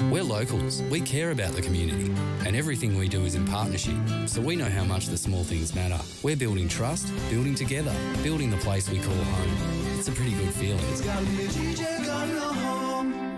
We're locals, we care about the community, and everything we do is in partnership, so we know how much the small things matter. We're building trust, building together, building the place we call home. It's a pretty good feeling. It's gotta be a DJ Gardiner Home.